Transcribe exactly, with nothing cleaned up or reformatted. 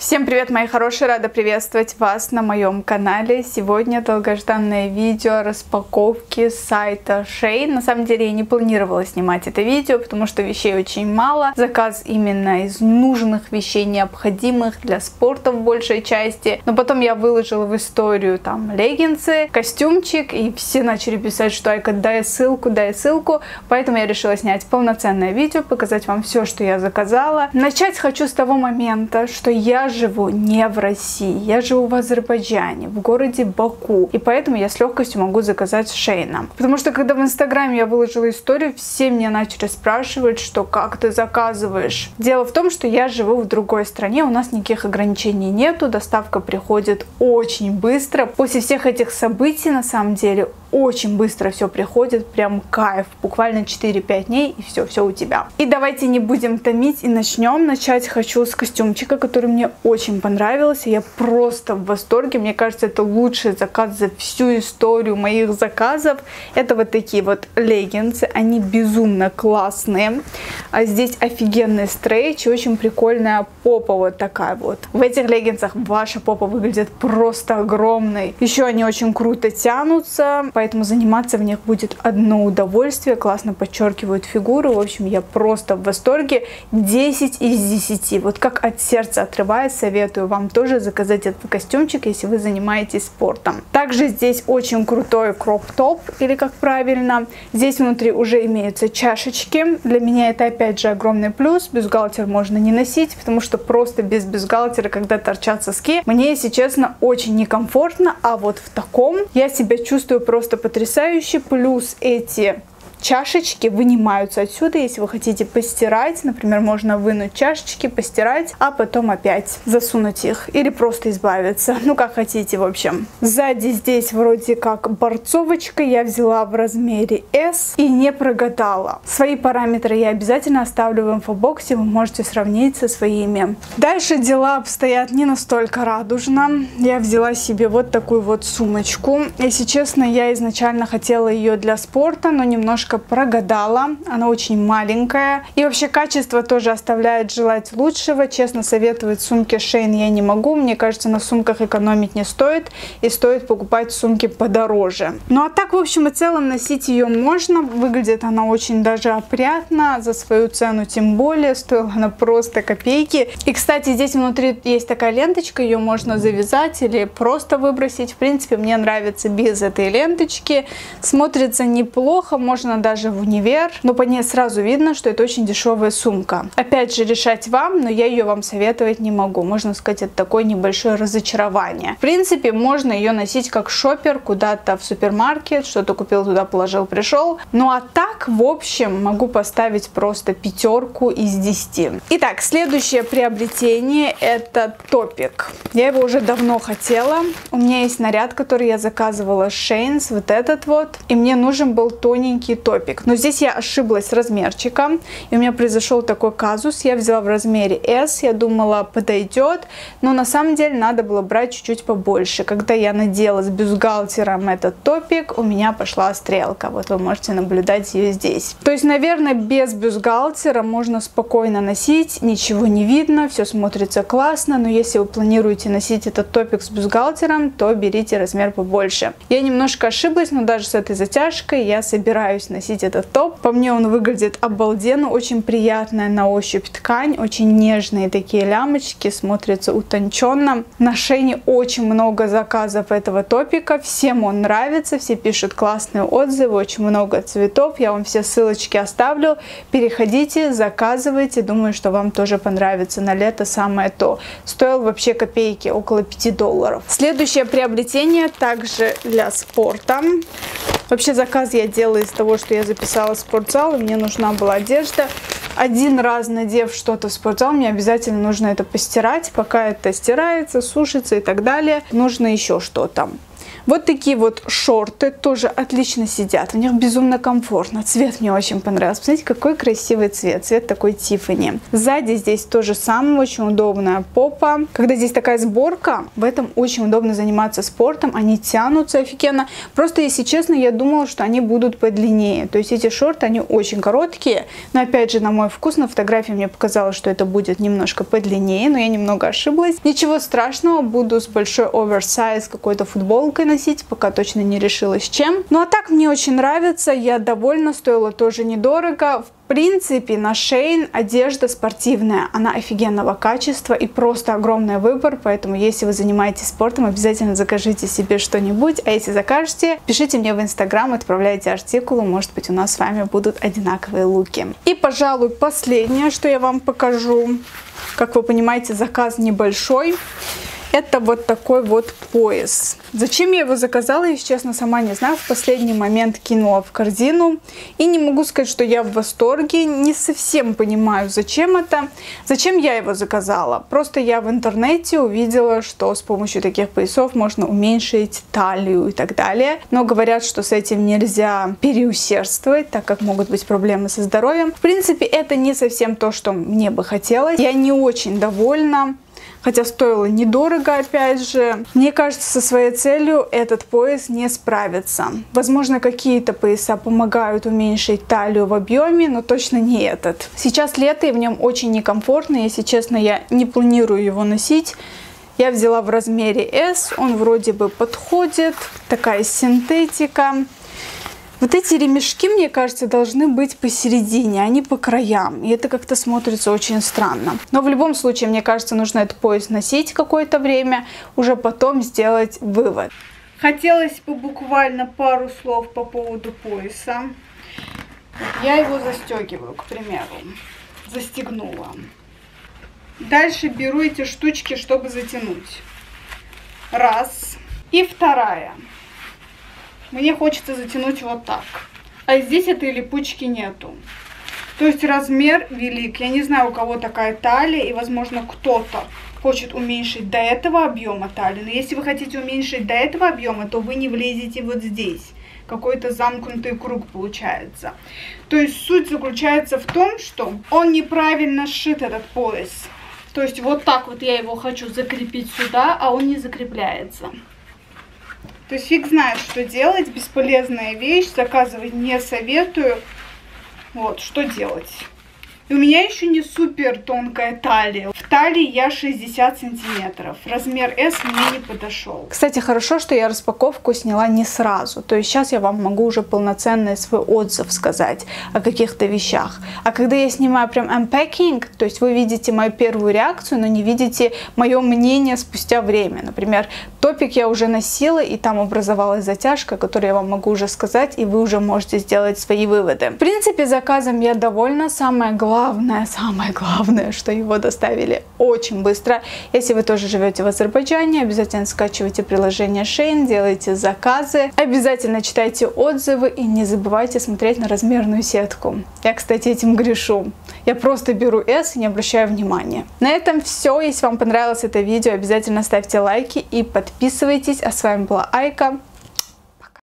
Всем привет, мои хорошие! Рада приветствовать вас на моем канале. Сегодня долгожданное видео распаковки сайта Shein. На самом деле я не планировала снимать это видео, потому что вещей очень мало. Заказ именно из нужных вещей, необходимых для спорта в большей части. Но потом я выложила в историю там леггинсы, костюмчик, и все начали писать, что Айка, дай ссылку, дай ссылку. Поэтому я решила снять полноценное видео, показать вам все, что я заказала. Начать хочу с того момента, что я живу не в России, я живу в Азербайджане, в городе Баку, и поэтому я с легкостью могу заказать с Shein. Потому что когда в инстаграме я выложила историю, все меня начали спрашивать, что как ты заказываешь. Дело в том, что я живу в другой стране, у нас никаких ограничений нету, доставка приходит очень быстро. После всех этих событий, на самом деле, очень быстро все приходит, прям кайф, буквально четыре-пять дней, и все, все у тебя. И давайте не будем томить и начнем. Начать хочу с костюмчика, который мне очень понравился, я просто в восторге, мне кажется, это лучший заказ за всю историю моих заказов. Это вот такие вот леггинсы, они безумно классные, а здесь офигенный стрейч, очень прикольная попа вот такая вот. В этих леггинсах ваша попа выглядит просто огромной, еще они очень круто тянутся, поэтому заниматься в них будет одно удовольствие, классно подчеркивают фигуру. В общем, я просто в восторге. десять из десяти, вот как от сердца отрывает. Советую вам тоже заказать этот костюмчик, если вы занимаетесь спортом. Также здесь очень крутой кроп-топ, или как правильно. Здесь внутри уже имеются чашечки. Для меня это опять же огромный плюс. Бюстгальтер можно не носить, потому что просто без бюстгальтера, когда торчат соски, мне, если честно, очень некомфортно. А вот в таком я себя чувствую просто потрясающе. Плюс эти чашечки вынимаются отсюда, если вы хотите постирать, например, можно вынуть чашечки, постирать, а потом опять засунуть их или просто избавиться, ну как хотите, в общем. Сзади здесь вроде как борцовочка, я взяла в размере эс и не прогадала. Свои параметры я обязательно оставлю в инфобоксе, вы можете сравнить со своими. Дальше дела обстоят не настолько радужно. Я взяла себе вот такую вот сумочку. Если честно, я изначально хотела ее для спорта, но немножко прогадала, она очень маленькая, и вообще качество тоже оставляет желать лучшего. Честно, советовать сумки Shein я не могу, мне кажется, на сумках экономить не стоит, и стоит покупать сумки подороже. Ну а так, в общем и целом, носить ее можно, выглядит она очень даже опрятно, за свою цену тем более, стоила она просто копейки. И, кстати, здесь внутри есть такая ленточка, ее можно завязать или просто выбросить. В принципе, мне нравится без этой ленточки, смотрится неплохо, можно даже в универ, но по ней сразу видно, что это очень дешевая сумка. Опять же, решать вам, но я ее вам советовать не могу. Можно сказать, это такое небольшое разочарование. В принципе, можно ее носить как шопер куда-то в супермаркет, что-то купил, туда положил, пришел. Ну а так, в общем, могу поставить просто пятерку из десяти. Итак, следующее приобретение — это топик. Я его уже давно хотела. У меня есть наряд, который я заказывала с Shein, вот этот вот, и мне нужен был тоненький топик. Но здесь я ошиблась с размерчиком, и у меня произошел такой казус. Я взяла в размере эс, я думала, подойдет, но на самом деле надо было брать чуть-чуть побольше. Когда я надела с бюстгальтером этот топик, у меня пошла стрелка. Вот вы можете наблюдать ее здесь. То есть, наверное, без бюстгальтера можно спокойно носить, ничего не видно, все смотрится классно, но если вы планируете носить этот топик с бюстгальтером, то берите размер побольше. Я немножко ошиблась, но даже с этой затяжкой я собираюсь носить этот топ. По мне он выглядит обалденно, очень приятная на ощупь ткань, очень нежные такие лямочки, смотрится утонченно. На Shein очень много заказов этого топика, всем он нравится, все пишут классные отзывы, очень много цветов, я вам все ссылочки оставлю, переходите, заказывайте, думаю, что вам тоже понравится, на лето самое то. Стоил вообще копейки, около пяти долларов. Следующее приобретение также для спорта. Вообще заказ я делала из того, что я записала в спортзал, и мне нужна была одежда. Один раз надев что-то в спортзал, мне обязательно нужно это постирать. Пока это стирается, сушится и так далее, нужно еще что-то. Вот такие вот шорты тоже отлично сидят. В них безумно комфортно. Цвет мне очень понравился. Посмотрите, какой красивый цвет. Цвет такой Тиффани. Сзади здесь то же самое. Очень удобная попа. Когда здесь такая сборка, в этом очень удобно заниматься спортом. Они тянутся офигенно. Просто, если честно, я думала, что они будут подлиннее. То есть эти шорты, они очень короткие. Но опять же, на мой вкус, на фотографии мне показалось, что это будет немножко подлиннее. Но я немного ошиблась. Ничего страшного. Буду с большой оверсайз какой-то футболкой носить. Пока точно не решилась чем. Ну а так мне очень нравится. Я довольна. Стоило тоже недорого. В принципе, на Shein одежда спортивная, она офигенного качества и просто огромный выбор, поэтому если вы занимаетесь спортом, обязательно закажите себе что-нибудь, а если закажете, пишите мне в Инстаграм, отправляйте артикулы, может быть у нас с вами будут одинаковые луки. И, пожалуй, последнее, что я вам покажу, как вы понимаете, заказ небольшой. Это вот такой вот пояс. Зачем я его заказала, если честно, сама не знаю. В последний момент кинула в корзину. И не могу сказать, что я в восторге. Не совсем понимаю, зачем это. Зачем я его заказала? Просто я в интернете увидела, что с помощью таких поясов можно уменьшить талию и так далее. Но говорят, что с этим нельзя переусердствовать, так как могут быть проблемы со здоровьем. В принципе, это не совсем то, что мне бы хотелось. Я не очень довольна. Хотя стоило недорого, опять же. Мне кажется, со своей целью этот пояс не справится. Возможно, какие-то пояса помогают уменьшить талию в объеме, но точно не этот. Сейчас лето, и в нем очень некомфортно. Если честно, я не планирую его носить. Я взяла в размере эс, он вроде бы подходит. Такая синтетика. Вот эти ремешки, мне кажется, должны быть посередине, а не по краям. И это как-то смотрится очень странно. Но в любом случае, мне кажется, нужно этот пояс носить какое-то время, уже потом сделать вывод. Хотелось бы буквально пару слов по поводу пояса. Я его застегиваю, к примеру. Застегнула. Дальше беру эти штучки, чтобы затянуть. Раз. И вторая. Мне хочется затянуть вот так. А здесь этой липучки нету. То есть размер велик. Я не знаю, у кого такая талия. И, возможно, кто-то хочет уменьшить до этого объема талии. Но если вы хотите уменьшить до этого объема, то вы не влезете вот здесь. Какой-то замкнутый круг получается. То есть суть заключается в том, что он неправильно сшит, этот пояс. То есть вот так вот я его хочу закрепить сюда, а он не закрепляется. То есть фиг знает, что делать. Бесполезная вещь. Заказывать не советую. Вот, что делать. И у меня еще не супер тонкая талия. В талии я шестьдесят сантиметров. Размер эс мне не подошел. Кстати, хорошо, что я распаковку сняла не сразу. То есть сейчас я вам могу уже полноценный свой отзыв сказать о каких-то вещах. А когда я снимаю прям unpacking, то есть вы видите мою первую реакцию, но не видите мое мнение спустя время. Например, топик я уже носила, и там образовалась затяжка, которую я вам могу уже сказать, и вы уже можете сделать свои выводы. В принципе, заказом я довольна. Самое главное, Главное, самое главное, что его доставили очень быстро. Если вы тоже живете в Азербайджане, обязательно скачивайте приложение Shein, делайте заказы, обязательно читайте отзывы и не забывайте смотреть на размерную сетку. Я, кстати, этим грешу. Я просто беру эс и не обращаю внимания. На этом все. Если вам понравилось это видео, обязательно ставьте лайки и подписывайтесь. А с вами была Айка.